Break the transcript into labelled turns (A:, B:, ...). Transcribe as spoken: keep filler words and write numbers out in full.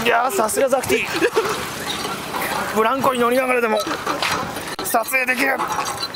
A: いやー、さすがザクティ、ブランコに乗りながらでも撮影できる。